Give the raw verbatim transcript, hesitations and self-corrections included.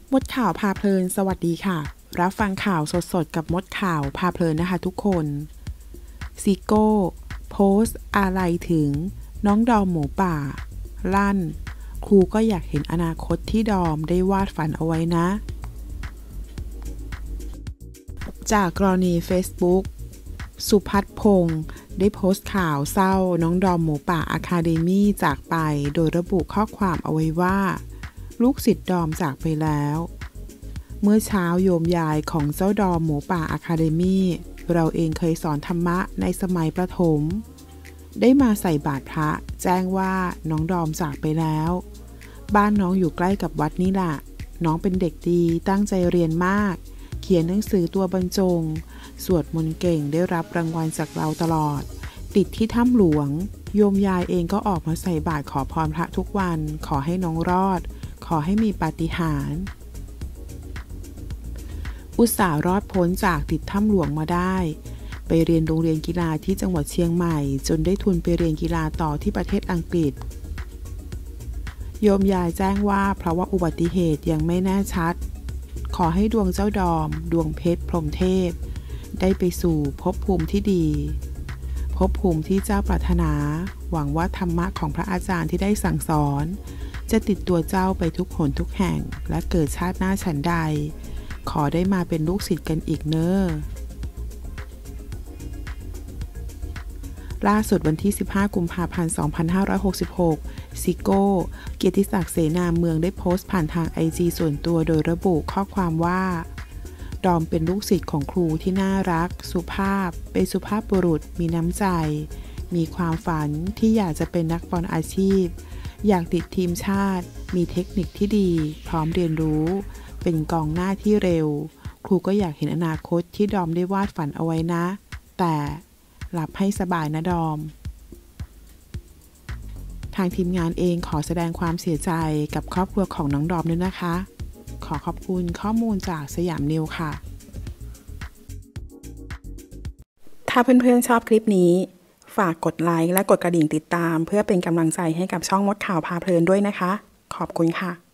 มดข่าวพาเพลินสวัสดีค่ะรับฟังข่าวสดๆกับมดข่าวพาเพลินนะคะทุกคนซิโก้โพสต์อะไรถึงน้องดอมหมูป่าลั่นครูก็อยากเห็นอนาคตที่ดอมได้วาดฝันเอาไว้นะจากกรณี Facebook สุพัฒน์พงศ์ได้โพสต์ข่าวเศร้าน้องดอมหมูป่าอะคาเดมี่จากไปโดยระบุข้อความเอาไว้ว่าลูกศิษย์ดอมจากไปแล้วเมื่อเช้าโยมยายของเจ้าดอมหมูป่าอะคาเดมี่เราเองเคยสอนธรรมะในสมัยประถมได้มาใส่บาตรพระแจ้งว่าน้องดอมจากไปแล้วบ้านน้องอยู่ใกล้กับวัดนี่แหละน้องเป็นเด็กดีตั้งใจเรียนมากเขียนหนังสือตัวบรรจงสวดมนต์เก่งได้รับรางวัลจากเราตลอดติดที่ถ้ำหลวงโยมยายเองก็ออกมาใส่บาตรขอพรพระทุกวันขอให้น้องรอดขอให้มีปาฏิหาริย์อุตส่าห์รอดพ้นจากติดถ้ำหลวงมาได้ไปเรียนโรงเรียนกีฬาที่จังหวัดเชียงใหม่จนได้ทุนไปเรียนกีฬาต่อที่ประเทศอังกฤษโยมยายแจ้งว่าเพราะว่าอุบัติเหตุยังไม่แน่ชัดขอให้ดวงเจ้าดอมดวงเพชรพรหมเทพได้ไปสู่ภพภูมิที่ดีภพภูมิที่เจ้าปรารถนาหวังว่าธรรมะของพระอาจารย์ที่ได้สั่งสอนจะติดตัวเจ้าไปทุกหนทุกแห่งและเกิดชาติหน้าฉันใดขอได้มาเป็นลูกศิษย์กันอีกเน้อล่าสุดวันที่สิบห้ากุมภาพันธ์สองพันห้าร้อยหกสิบหกซิโก้เกียรติศักดิ์เสนาเมืองได้โพสต์ผ่านทาง ไอ จี ส่วนตัวโดยระบุข้อความว่าดอมเป็นลูกศิษย์ของครูที่น่ารักสุภาพเป็นสุภาพบุรุษมีน้ำใจมีความฝันที่อยากจะเป็นนักบอลอาชีพอยากติดทีมชาติมีเทคนิคที่ดีพร้อมเรียนรู้เป็นกองหน้าที่เร็วครูก็อยากเห็นอนาคตที่ดอมได้วาดฝันเอาไว้นะแต่หลับให้สบายนะดอมทางทีมงานเองขอแสดงความเสียใจกับครอบครัวของน้องดอมด้วยนะคะขอขอบคุณข้อมูลจากสยามนิวค่ะถ้าเพื่อนๆชอบคลิปนี้ฝากกดไลค์และกดกระดิ่งติดตามเพื่อเป็นกำลังใจให้กับช่องมดข่าวพาเพลินด้วยนะคะขอบคุณค่ะ